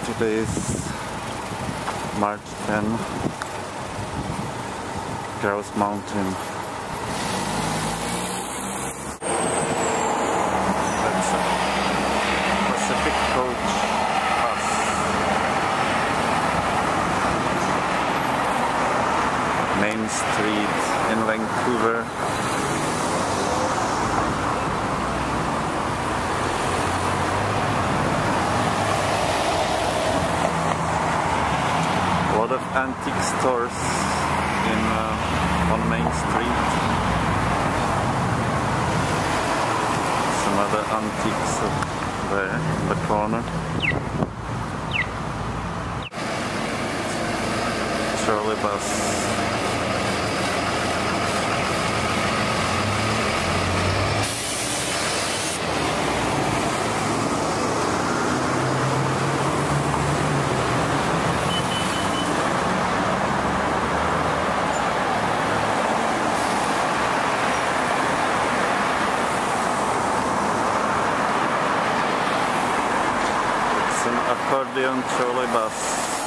Today is March 10, Grouse Mountain. That's a Pacific coach bus. Main Street in Vancouver. A lot of antique stores on Main Street. Some other antiques up there in the corner. Trolleybus. Accordion trolleybus.